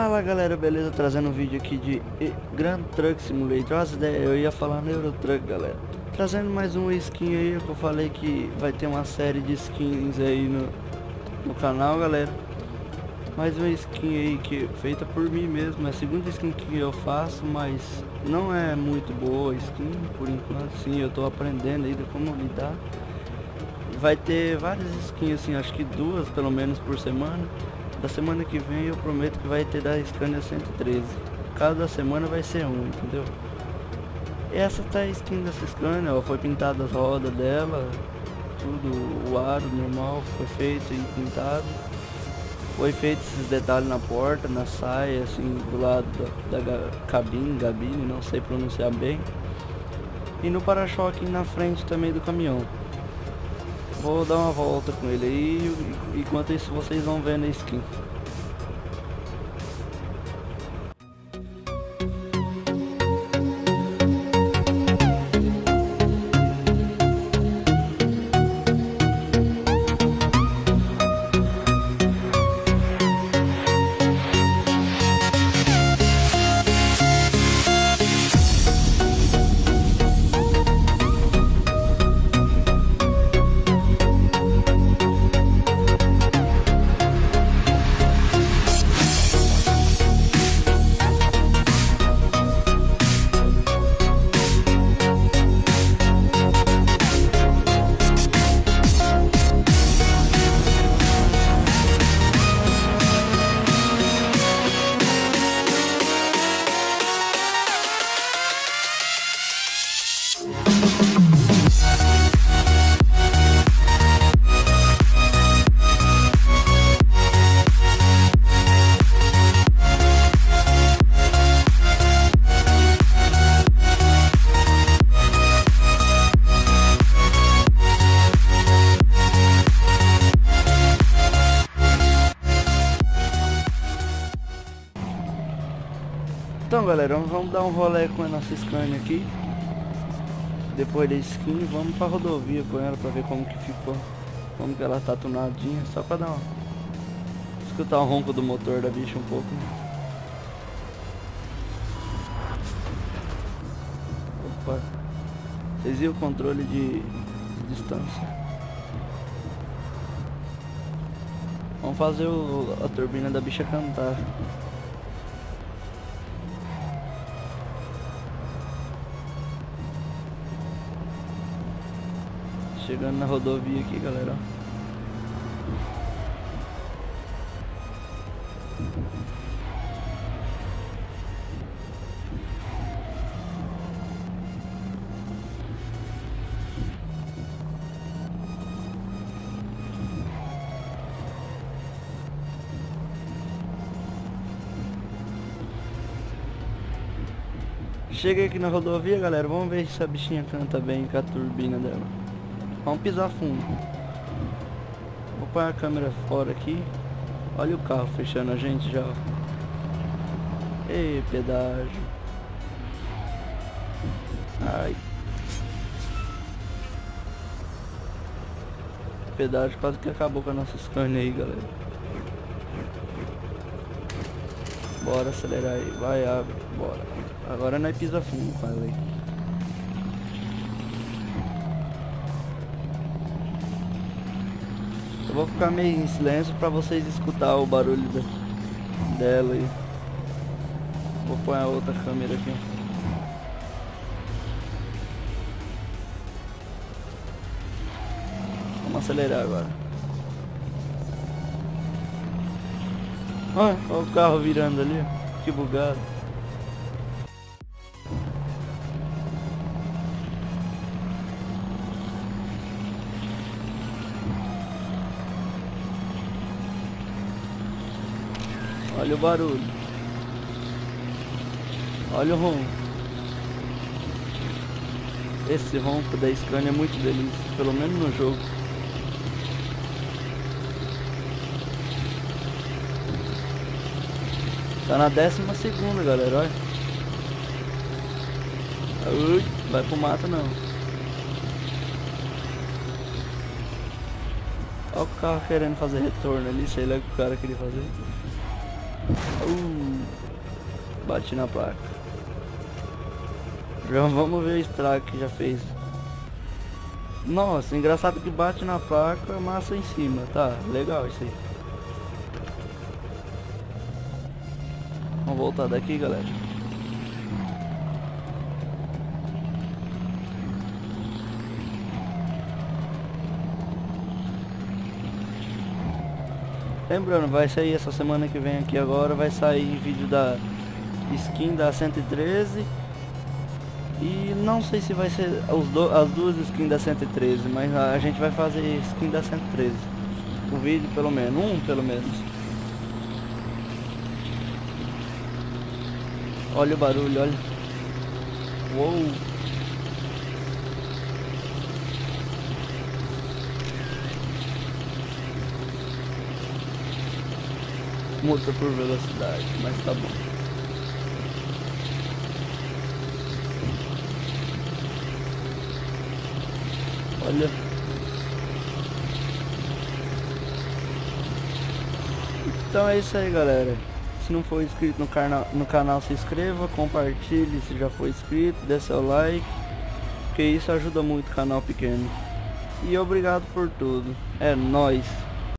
Fala galera, beleza? Trazendo um vídeo aqui de Grand Truck Simulator. As ideias, eu ia falar no Euro Truck, galera. Trazendo mais uma skin aí, que eu falei que vai ter uma série de skins aí no canal, galera. Mais uma skin aí que feita por mim mesmo, é a segunda skin que eu faço, mas não é muito boa a skin por enquanto. Sim, eu tô aprendendo ainda como lidar. Vai ter várias skins assim, acho que duas pelo menos por semana. Da semana que vem eu prometo que vai ter da Scania 113. Cada semana vai ser um, entendeu? Essa tá a skin dessa Scania, ó, foi pintada as rodas dela, tudo, o aro normal foi feito e pintado. Foi feito esses detalhes na porta, na saia, assim, do lado da cabine, não sei pronunciar bem. E no para-choque na frente também do caminhão. Vou dar uma volta com ele aí, enquanto isso vocês vão vendo a skin. Então galera, vamos dar um rolê com a nossa Scania aqui. Depois da skin, vamos pra rodovia com ela pra ver como que ficou. Como que ela tá tunadinha, só pra dar uma... escutar o ronco do motor da bicha um pouco, né? Opa. Vocês viram o controle de distância? Vamos fazer a turbina da bicha cantar. Chegando na rodovia aqui, galera. Cheguei aqui na rodovia, galera. Vamos ver se a bichinha canta bem com a turbina dela. Vamos pisar fundo. Vou pôr a câmera fora aqui. Olha o carro fechando a gente já. Ei, pedágio. Ai. Pedágio quase que acabou com a nossa Scania aí, galera. Bora acelerar aí. Vai, abre. Bora. Agora nós pisa fundo, quase aí. Eu vou ficar meio em silêncio pra vocês escutar o barulho dela aí. Vou pôr a outra câmera aqui. Vamos acelerar agora. Olha o carro virando ali, que bugado. Olha o barulho. Olha o ronco. Esse ronco da Scania é muito delícia, pelo menos no jogo. Tá na 12ª, galera, olha. Ui, vai pro mato não. Olha o carro querendo fazer retorno ali, sei lá o que o cara queria fazer. Bati na placa. Já vamos ver o estrago que já fez. Nossa, engraçado que bate na placa, massa em cima. Tá, legal isso aí. Vamos voltar daqui, galera. Lembrando, vai sair essa semana que vem aqui agora, vai sair vídeo da skin da 113. E não sei se vai ser as duas skins da 113, mas a gente vai fazer skin da 113. O vídeo pelo menos, pelo menos. Olha o barulho, olha. Uou! Multa por velocidade, mas tá bom. Olha. Então é isso aí, galera. Se não for inscrito no canal, se inscreva, compartilhe se já for inscrito, dê seu like, porque isso ajuda muito o canal pequeno. E obrigado por tudo. É nóis.